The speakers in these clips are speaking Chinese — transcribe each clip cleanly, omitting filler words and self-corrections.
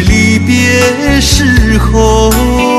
离别时候，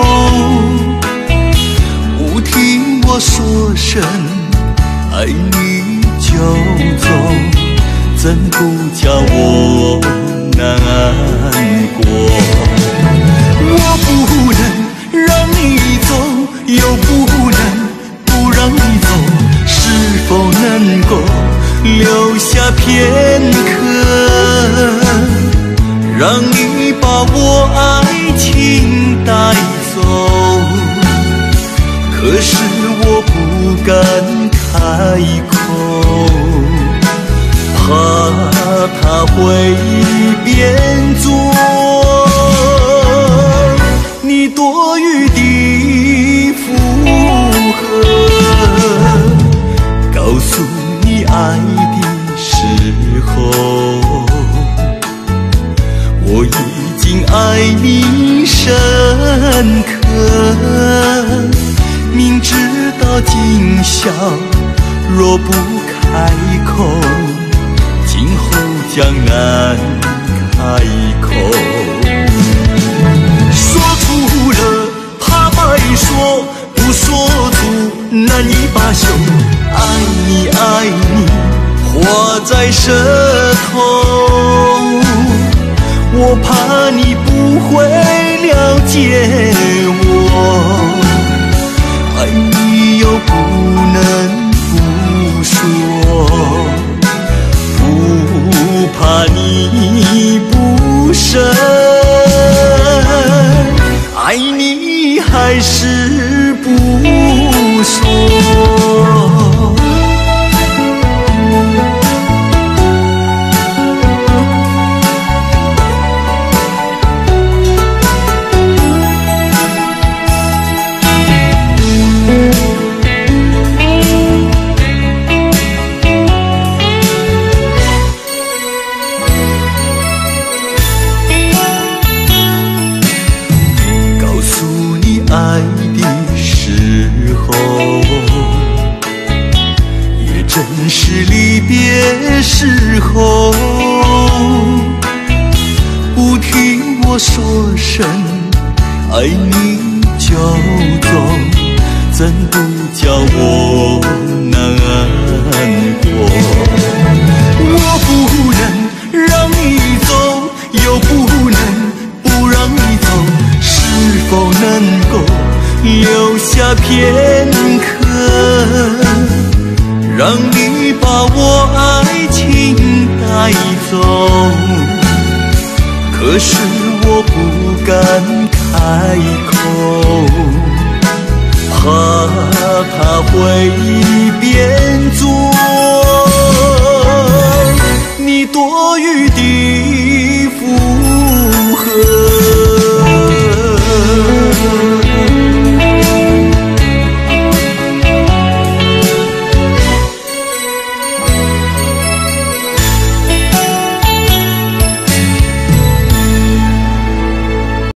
不听我说声爱你就走，怎不叫我难过？我不能让你走，又不能不让你走，是否能够留下片刻，让你把我爱情带走？可是我不敢开口，怕他会变作你多余的附和，告诉你爱的时候，我已经爱你深刻，明知道今宵若不开口，今后将难开口。说出了怕白说，不说出难以罢休。爱你爱你，画在舌头，我怕你不会了解我。爱你又不能不说，不怕你不舍，爱你还是不说。爱的时候，也正是离别时候，不听我说声爱你就走，怎不叫我难过？我不能让你走，又不能不让你走，是否能够留下片刻，让你把我爱情带走？可是我不敢开口，怕他会变作